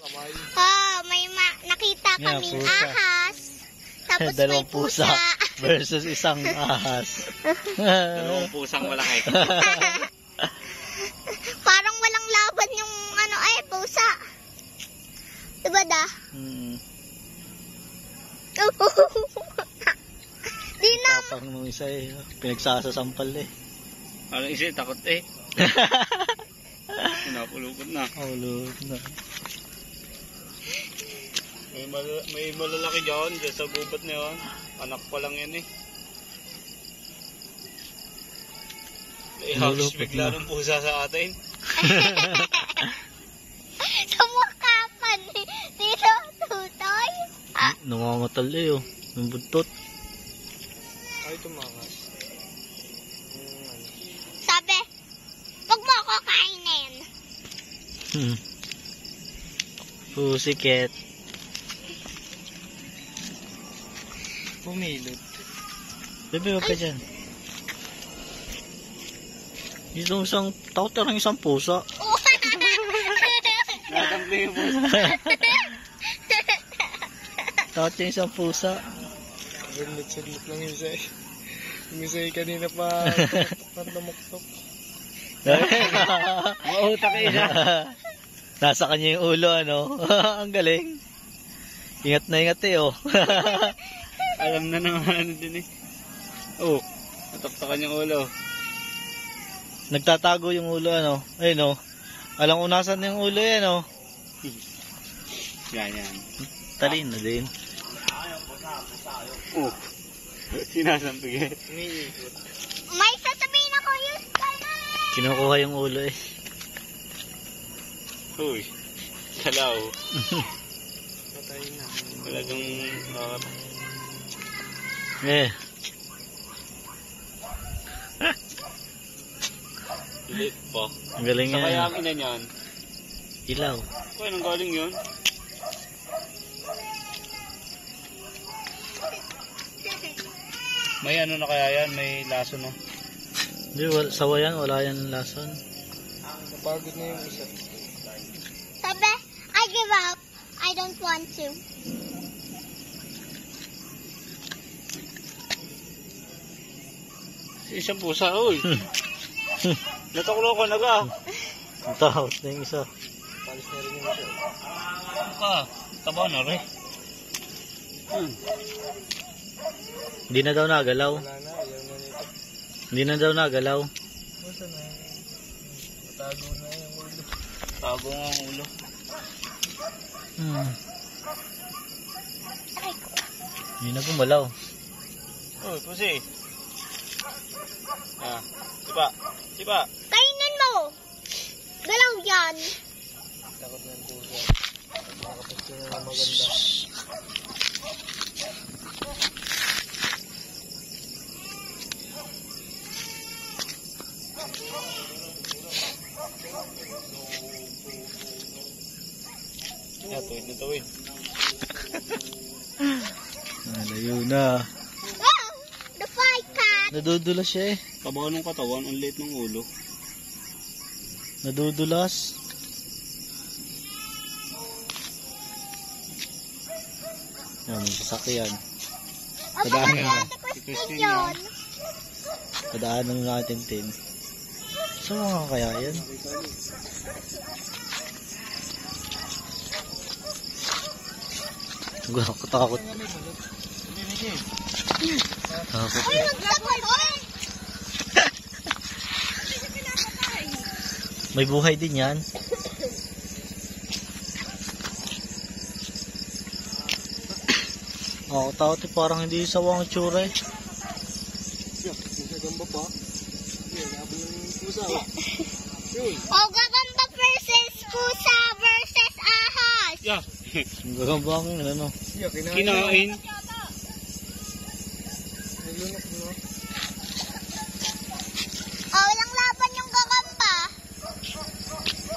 Oh, nakita kaming ahas. Tapos may pusa. Versus isang ahas. Dalawang pusang malaki. Parang walang laban yung pusa. Diba da? Di na. Tapang nung isa pinagsasasampal Ano isa, takot Napulupot na. Pulupot na. May malalaki dyan sa gubat na yun. Anak pa lang yan Ihagis bigla ng pusa sa atin. Sumakapan dito, tutoy. Nangangatal yung buntot. Ay, tumakas. Sabi, wag mo ako kainin. Pusiket. Pumilot. Bebe, wag ka dyan. Itong takot na lang isang pusa. Nadampi yung pusa. Takot yung isang pusa. Saglit lang yung isa Yung isa kanina pa tumuktok. Mautak Nasa kanya yung ulo, Ang galing. Ingat na ingat Alam na naman din nataktakan yung ulo. Nagtatago yung ulo, Ayun, Alam kung nasan yung ulo yan, Yan. Talin na din. Sinasampig May sasabihin ako yun. Kinukuha yung ulo Uy, salaw. Patay na. Talagang Ulit pa. Ang galing Sa kaya yan. ang ina niyan. Ilaw. Kaya nang galing yun? May na kaya yan? May laso Hindi, sawa yan. Wala yan ng lason. Napagod na yung isa. Sabi, I give up. I don't want to. Isang pusa, uy. Nataklo ka na ka. Takot na yung isa. Palis na rin yung isa. Taba na rin. Hindi na daw nagalaw. Wala na, ayaw na nito. Hindi na daw nagalaw. Basta na. Tago na yung ulo. Tago nga ang ulo. Hindi na pumalaw. Uy, pusi. Sipa. Kainin mo. Galaw yan. Takot na yung pusa. Makapagsin na maganda. Tuwid. Nalayo na. Oh, the fight cat. Nadudulas siya Taba ng katawan, ang liit ng ulo. Nadudulas. Yan, sasakyan. Padaanan na. Padaanan natin din. Saan mga kaya yan? Takot. Takot. Ay, nagsakot. May buhay din yan. Takot parang hindi sawa ang tsura Gamba pa. Habang yung pusa. Oh, gagamba versus pusa versus ahas. Yeah. Gagambangin, Kinain. Nilunok mo.